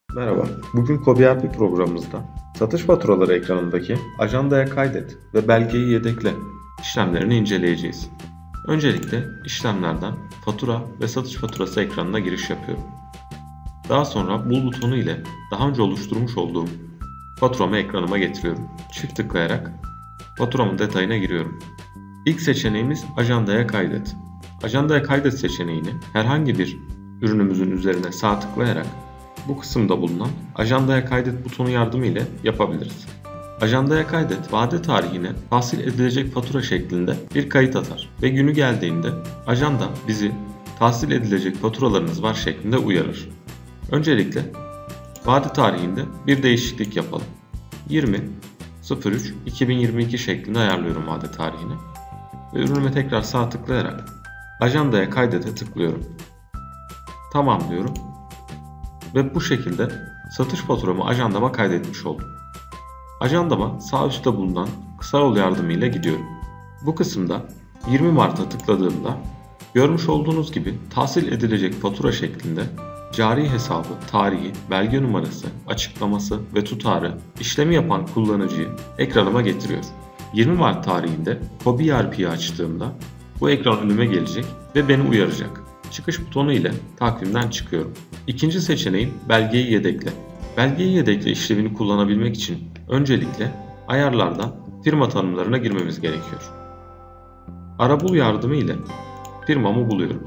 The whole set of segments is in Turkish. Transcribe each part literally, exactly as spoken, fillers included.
Merhaba. Bugün KobiERP programımızda satış faturaları ekranındaki ajandaya kaydet ve belgeyi yedekle işlemlerini inceleyeceğiz. Öncelikle işlemlerden fatura ve satış faturası ekranına giriş yapıyorum. Daha sonra bul butonu ile daha önce oluşturmuş olduğum faturamı ekranıma getiriyorum. Çift tıklayarak faturamın detayına giriyorum. İlk seçeneğimiz ajandaya kaydet. Ajandaya kaydet seçeneğini herhangi bir ürünümüzün üzerine sağ tıklayarak bu kısımda bulunan ajandaya kaydet butonu yardımı ile yapabiliriz. Ajandaya kaydet vade tarihine tahsil edilecek fatura şeklinde bir kayıt atar ve günü geldiğinde ajanda bizi tahsil edilecek faturalarınız var şeklinde uyarır. Öncelikle vade tarihinde bir değişiklik yapalım. yirmi üç iki bin yirmi iki şeklinde ayarlıyorum vade tarihini ve ürünüme tekrar sağ tıklayarak ajandaya kaydete tıklıyorum. Tamam diyorum. Ve bu şekilde satış faturamı ajandama kaydetmiş oldum. Ajandama sağ üstte bulunan kısa yol yardımıyla gidiyorum. Bu kısımda yirmi Mart'a tıkladığımda görmüş olduğunuz gibi tahsil edilecek fatura şeklinde cari hesabı, tarihi, belge numarası, açıklaması ve tutarı işlemi yapan kullanıcıyı ekranıma getiriyor. yirmi Mart tarihinde KobiERP'yi açtığımda bu ekran önüme gelecek ve beni uyaracak. Çıkış butonu ile takvimden çıkıyorum. İkinci seçeneğim belgeyi yedekle. Belgeyi yedekle işlemini kullanabilmek için öncelikle ayarlardan firma tanımlarına girmemiz gerekiyor. Arabul yardımı ile firmamı buluyorum.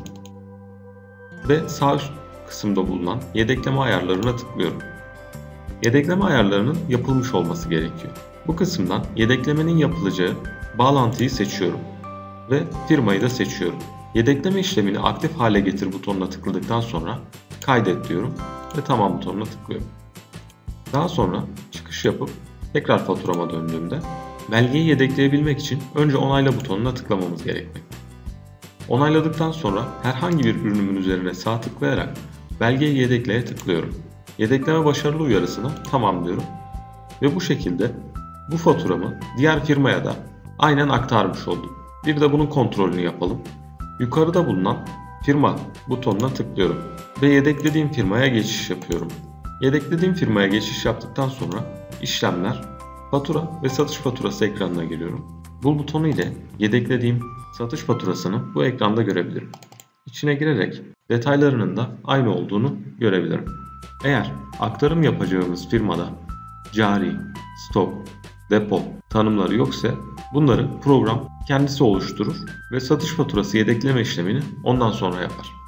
Ve sağ üst kısımda bulunan yedekleme ayarlarına tıklıyorum. Yedekleme ayarlarının yapılmış olması gerekiyor. Bu kısımdan yedeklemenin yapılacağı bağlantıyı seçiyorum ve firmayı da seçiyorum. Yedekleme işlemini aktif hale getir butonuna tıkladıktan sonra kaydet diyorum ve tamam butonuna tıklıyorum. Daha sonra çıkış yapıp tekrar faturama döndüğümde belgeyi yedekleyebilmek için önce onayla butonuna tıklamamız gerekmekte. Onayladıktan sonra herhangi bir ürünümün üzerine sağ tıklayarak belgeyi yedekleye tıklıyorum. Yedekleme başarılı uyarısını tamam diyorum ve bu şekilde bu faturamı diğer firmaya da aynen aktarmış oldum. Bir de bunun kontrolünü yapalım. Yukarıda bulunan firma butonuna tıklıyorum ve yedeklediğim firmaya geçiş yapıyorum. Yedeklediğim firmaya geçiş yaptıktan sonra işlemler, fatura ve satış faturası ekranına geliyorum. Bul butonu ile yedeklediğim satış faturasını bu ekranda görebilirim. İçine girerek detaylarının da aynı olduğunu görebilirim. Eğer aktarım yapacağımız firmada cari, stok, depo tanımları yoksa bunları program kendisi oluşturur ve satış faturası yedekleme işlemini ondan sonra yapar.